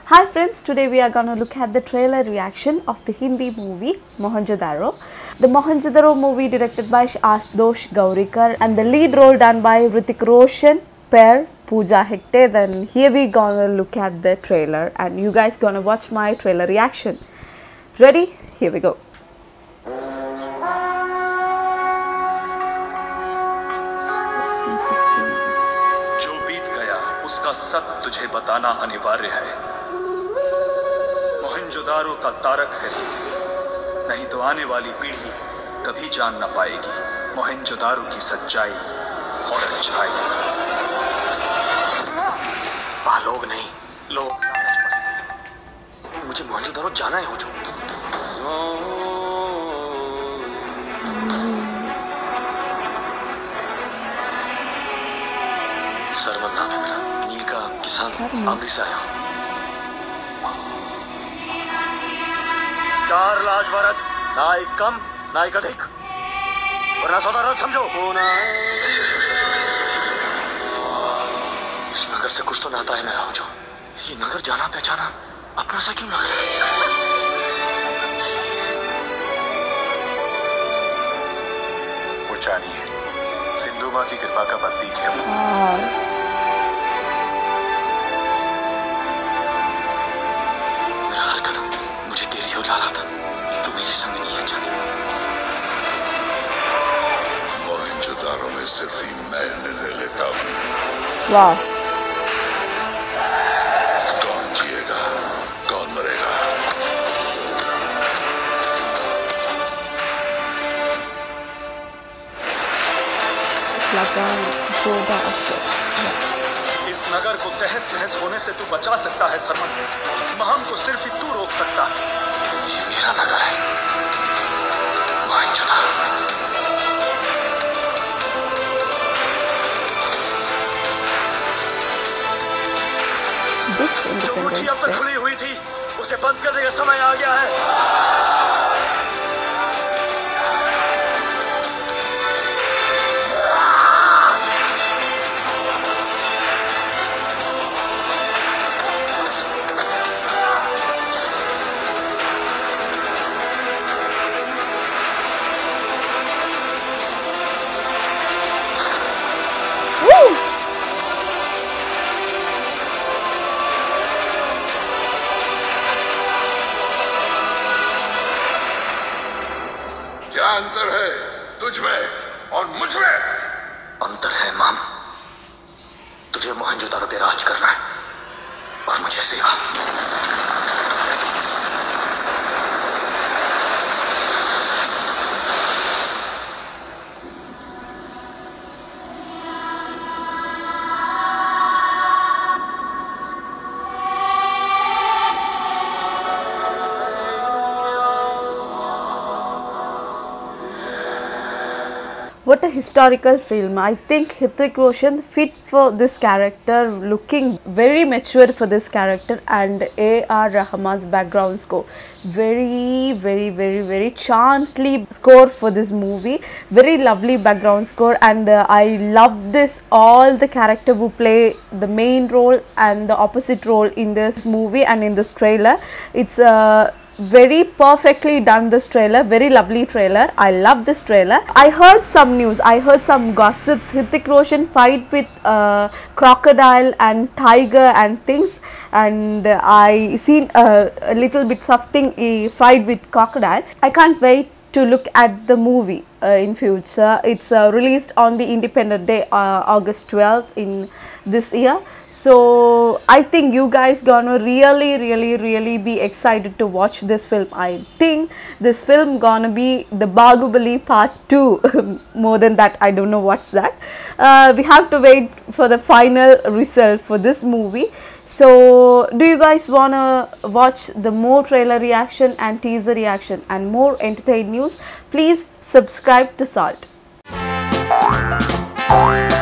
Hi friends, today we are going to look at the trailer reaction of the Hindi movie Mohenjo-daro. The Mohenjo-daro movie directed by Ashutosh Gowrikar and the lead role done by Hrithik Roshan, Per, Pooja Hegde. Then here we gonna look at the trailer and you guys gonna watch my trailer reaction. Ready? Here we go. जो बीत गया उसका सब तुझे बताना अनिवार्य है। मोहनजोदारो का तारक है, नहीं तो आने वाली पीढ़ी कभी जान न पाएगी मोहनजोदारो की सच्चाई और अच्छाई। लोग नहीं, लोग मुझे मोहनजोदारो जाना है। हो जो सरवन नाम है मेरा, नील का किसान, अमृत से आया। 4 लाख भारत, ना एक कम ना एक अधिक, वरना सौदा समझो। इस नगर से कुछ तो नाता है मेरा। हो जो ये नगर जाना पहचाना अपना सा क्यों लग रहा है? वो चानी है, सिंधु माँ की कृपा का प्रतीक है। मेरा हर कदम मुझे तेरी ओर ला रहा था, तू मेरे संग नहीं है जानी। मोहनजोदारो में सिर्फ ही मैं निर्णय लेता हूँ। वाह, कौन जिएगा कौन मरेगा। इस नगर को तहस नहस होने से तू बचा सकता है सरमन, महम को सिर्फ ही तू रोक सकता है। ये मेरा नगर है, मोहनजोदारो। जो मुट्ठी अब तक खुली हुई थी उसे बंद करने का समय आ गया है। क्या अंतर है तुझ में और मुझ में? अंतर है माम, तुझे मोहनजोदारो पे राज करना है और मुझे सेवा। What a historical film. I think Hrithik Roshan fit for this character, looking very mature for this character, and A.R. Rahman's background score. Very chantly score for this movie. Very lovely background score, and I love this, all the character who play the main role and the opposite role in this movie and in this trailer. It's very perfectly done, this trailer, very lovely trailer. I love this trailer. I heard some news, I heard some gossips. Hrithik Roshan fight with crocodile and tiger and things, and I seen a little bit something he fight with crocodile. I can't wait to look at the movie in future. It's released on the Independence Day, August 12th in this year. So I think you guys gonna really be excited to watch this film. I think this film gonna be the Bahubali Part 2. More than that, I don't know what's that. We have to wait for the final result for this movie. So do you guys wanna watch the more trailer reaction and teaser reaction and more entertained news? Please subscribe to Salt.